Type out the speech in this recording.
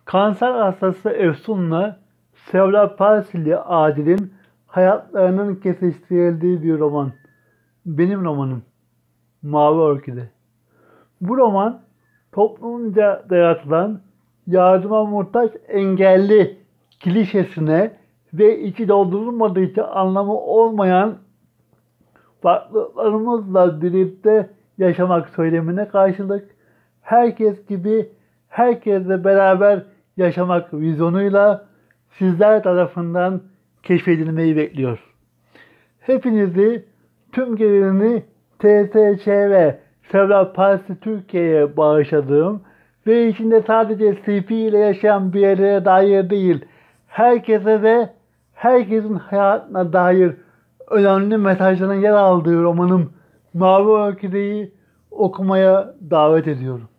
Kanser hastası Efsun'la Sevda Parsili Adil'in hayatlarının kesiştirildiği bir roman. Benim romanım. Mavi Orkide. Bu roman toplumca dayatılan yardıma muhtaç engelli klişesine ve içi doldurulmadığı için anlamı olmayan farklılıklarımızla birlikte yaşamak söylemine karşılık herkes gibi herkesle beraber yaşamak vizyonuyla sizler tarafından keşfedilmeyi bekliyor. Hepinizi tüm gelirini TSÇ ve Sevda Partisi Türkiye'ye bağışladığım ve içinde sadece CP ile yaşayan bir yere dair değil, herkese ve herkesin hayatına dair önemli mesajların yer aldığı romanım Mavi Orkide'yi okumaya davet ediyorum.